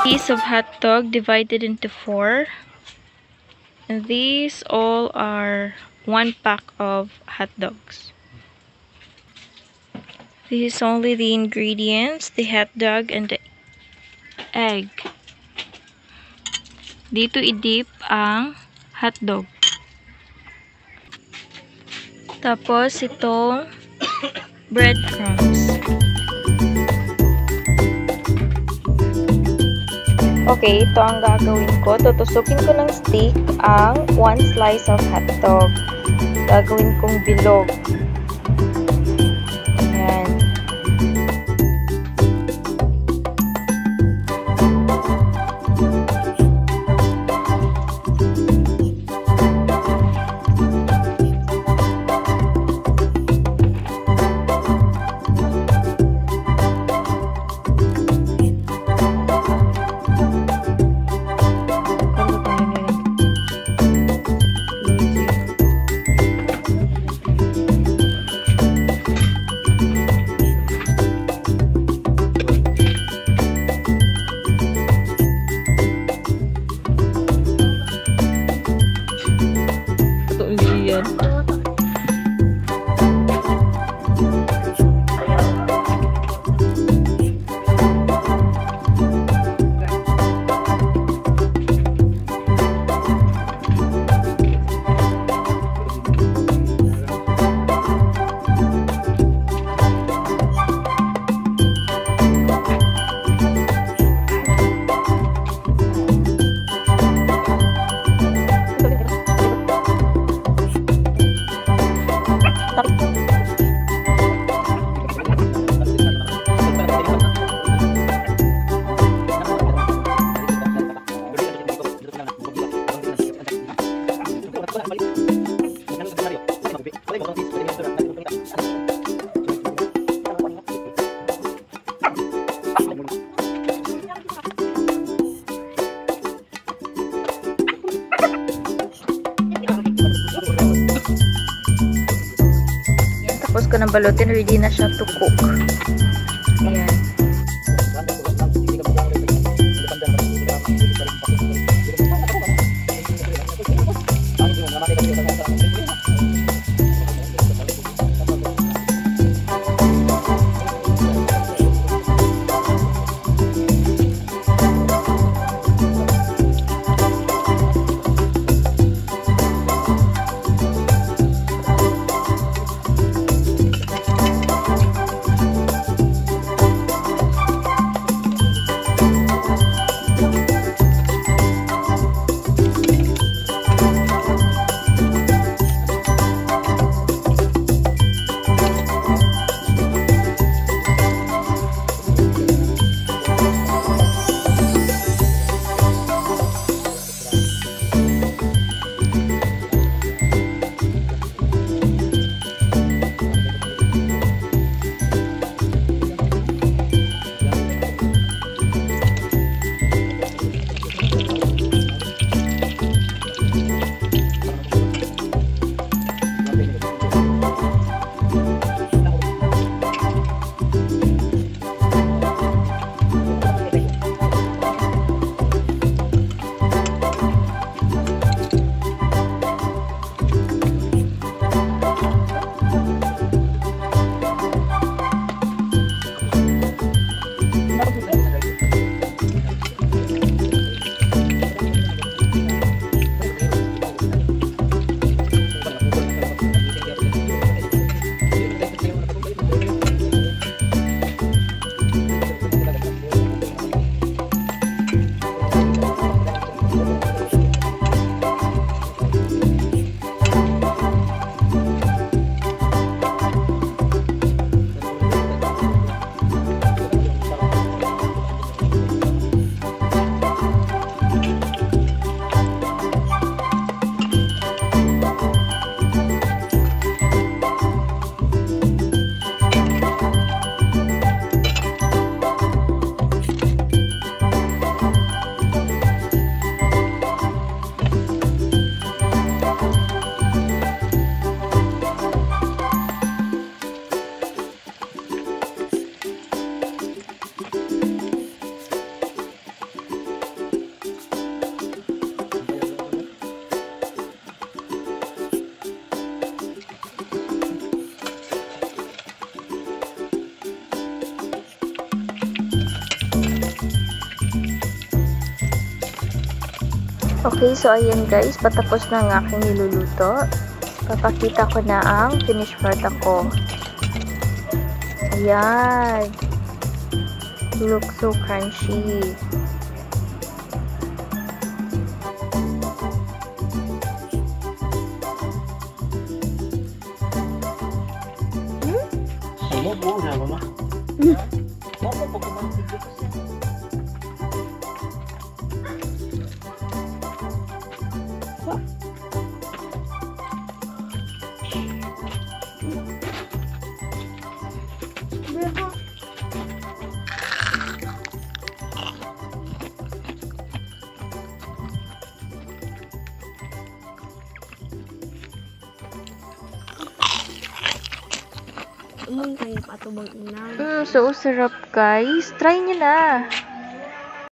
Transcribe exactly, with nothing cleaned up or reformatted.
piece of hot dog divided into four. And these all are one pack of hot dogs. This is only the ingredients, the hot dog and the egg. Dito i-dip ang hot dog. Tapos itong breadcrumbs. Okay, ito ang gagawin ko. Tutusukin ko ng stick ang one slice of hot dog. Gagawin kong bilog. Ayan. Tapos ko nang balutin, ready na siya to cook. Ayan. Okay, so ayan guys, patapos na ang aking niluluto. Papakita ko na ang finished product ko. Ayan. Look so crunchy. Ano po na mama? Mama po kumain dito. Mm, so sarap guys. Try nyo na.